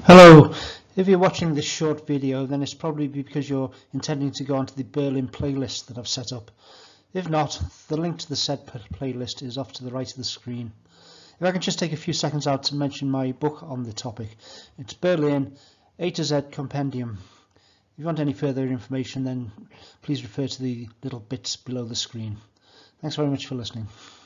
Hello, if you're watching this short video then it's probably because you're intending to go onto the Berlin playlist that I've set up. If not, the link to the said playlist is off to the right of the screen. If I can just take a few seconds out to mention my book on the topic. It's Berlin A to Z Compendium. If you want any further information then please refer to the little bits below the screen. Thanks very much for listening.